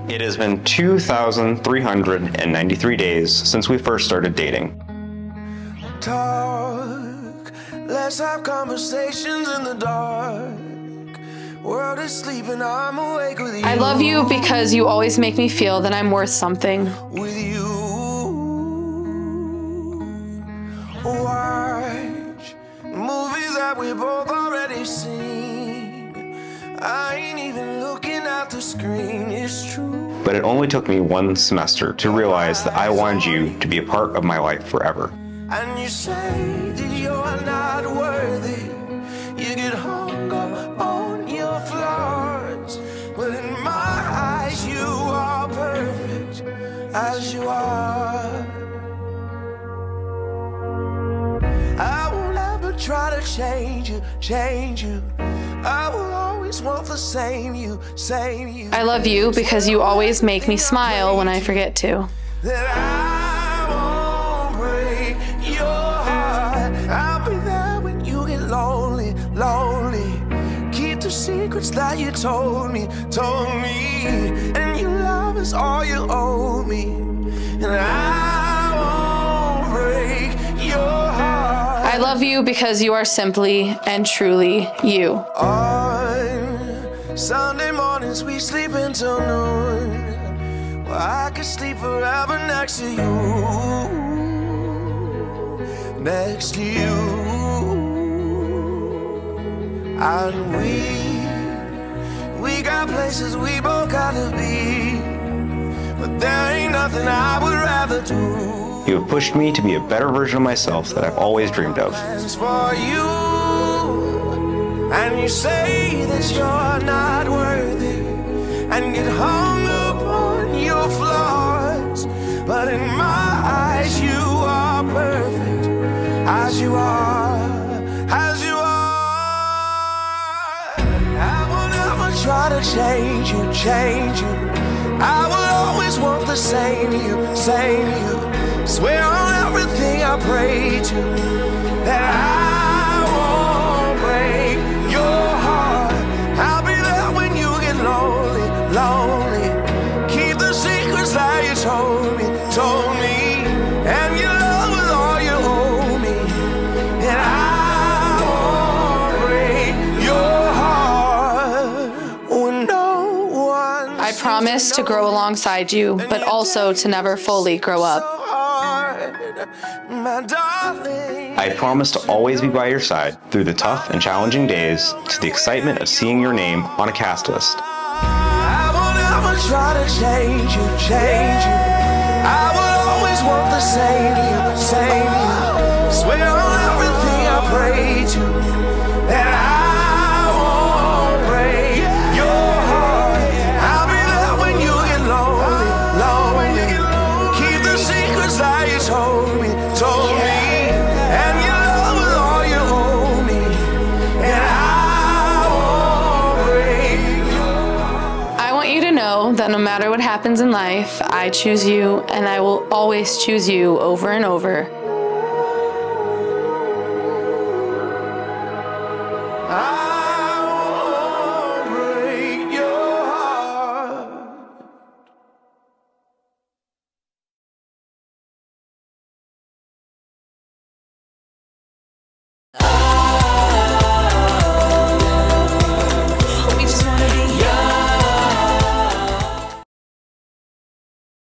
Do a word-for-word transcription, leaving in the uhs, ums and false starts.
It has been two thousand three hundred ninety-three days since we first started dating. Talk, let's have conversations in the dark. World is sleeping, I'm awake with you. I love you because you always make me feel that I'm worth something. With you. Watch movies that we both already seen. I ain't even looking at the screen, it's true. But it only took me one semester to realize that I wanted you to be a part of my life forever. And you say that you're not worthy. You get hung up on your flaws. But in my eyes, you are perfect as you are. I will never try to change you, change you. I will always want the same you, same you. I love you because you always make me smile when I forget to. That I won't break your heart. I'll be there when you get lonely, lonely. Keep the secrets that you told me, told me. And your love is all you owe me. And I won't break your heart. I love you because you are simply and truly you. On Sunday mornings we sleep until noon. Well, I could sleep forever next to you, next to you. And we, we got places we both gotta be, but there ain't nothing I would rather do. You have pushed me to be a better version of myself that I've always dreamed of. For you, and you say that you're not worthy, and get hung up on your flaws. But in my eyes, you are perfect as you are, as you are. I will never try to change you, change you. I will always want the same you, same you. Swear on everything I pray to that I won't break your heart. I'll be there when you get lonely, lonely. Keep the secrets that you told me, told me. And your love is all you owe me. And I won't break your heart when no one. I promise to grow alongside you, but also to never fully grow up. My darling. I promise to always be by your side through the tough and challenging days, to the excitement of seeing your name on a cast list. I will never try to change you, change you. I will always want the same you, same you. Swear on everything I pray to that I won't break your heart. I'll be there when you get lonely, lonely. Keep the secrets that you told me, told me. And your love is all you owe me. And I won't break your heart. I want you to know that no matter what happens in life, I choose you, and I will always choose you over and over.